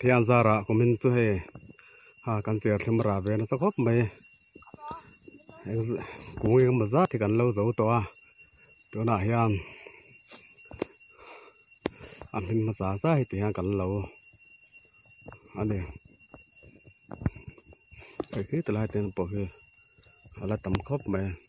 thian zara komin tu he ha kan tiar thimra ve na sakop mai kui ma za thì kan lo zo to a to na hian min ma za za hi ti ha kan lo ani cái tla ten po he ala tam khop mai